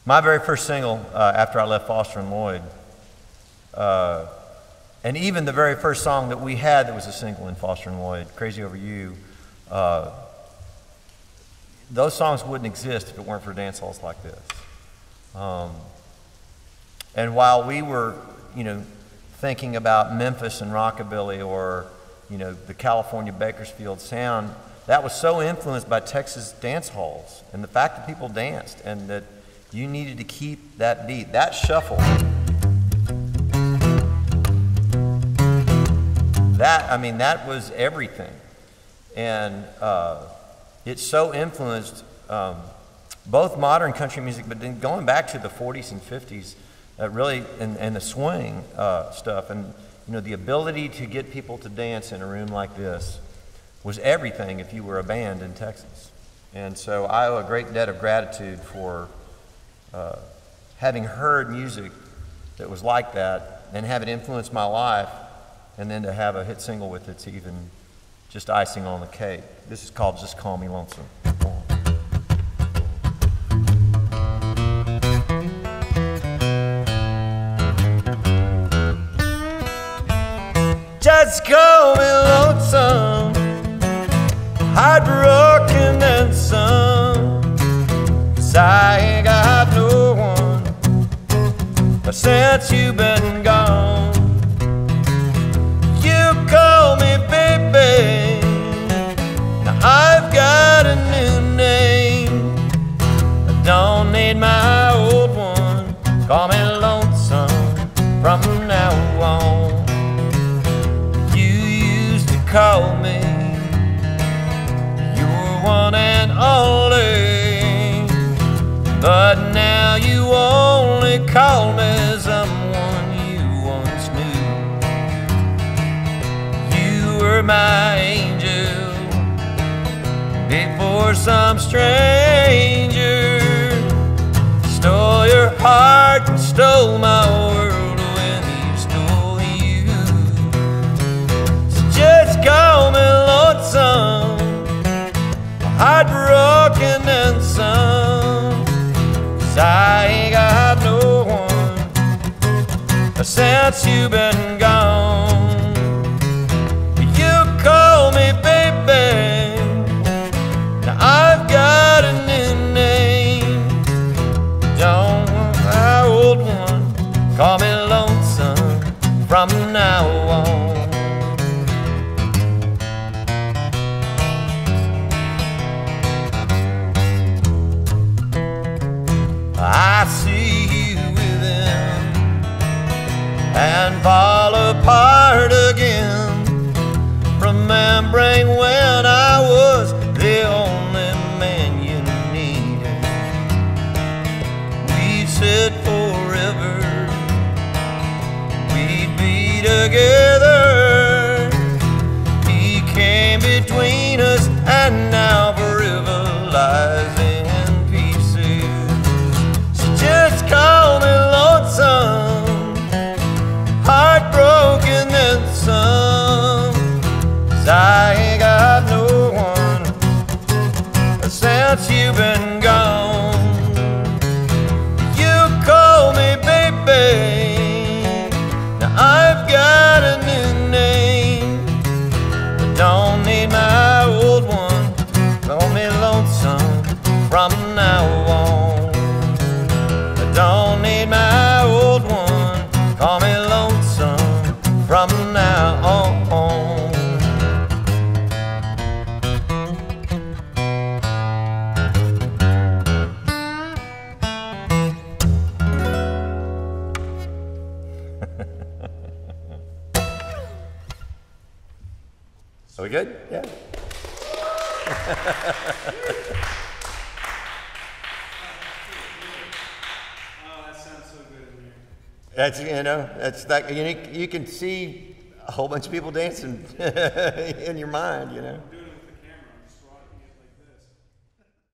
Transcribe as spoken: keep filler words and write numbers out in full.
My very first single uh, after I left Foster and Lloyd, uh, and even the very first song that we had that was a single in Foster and Lloyd, Crazy Over You, uh, those songs wouldn't exist if it weren't for dance halls like this. Um, and while we were, you know, thinking about Memphis and rockabilly or, you know, the California Bakersfield sound, that was so influenced by Texas dance halls and the fact that people danced and that you needed to keep that beat, that shuffle. That, I mean, that was everything. And uh, it so influenced um, both modern country music, but then going back to the forties and fifties, uh, really, and, and the swing uh, stuff. And, you know, the ability to get people to dance in a room like this was everything if you were a band in Texas. And so I owe a great debt of gratitude for uh, having heard music that was like that and have it influence my life, and then to have a hit single with it's even just icing on the cake. This is called Just Call Me Lonesome. Just call me lonesome, heartbroken and some, 'cause I ain't got no one, but since you've been gone. You call me baby, now I've got a new name. I don't need my old one, call me lonesome from now on. Call me your one and only, but now you only call me someone you once knew. You were my angel before some stranger stole your heart and stole my world. Call me lonesome, heartbroken and some, 'cause I ain't got no one since you've been gone. You call me baby, now I've got a new name. Don't want my old one, call me lonesome from now on. I see you with him and fall apart again, remembering when I was the only man you needed. We said forever we'd be together. He came between us and now forever lies in. Just call me lonesome, heartbroken and some, 'cause I ain't got no one since you've been gone. You call me baby, now I've got a new name. I don't need my old one, call me lonesome from now on. Don't need my old one, call me lonesome from now on. Are we good? Yeah. That's, you know, that's like, you know, you can see a whole bunch of people dancing in your mind, you know.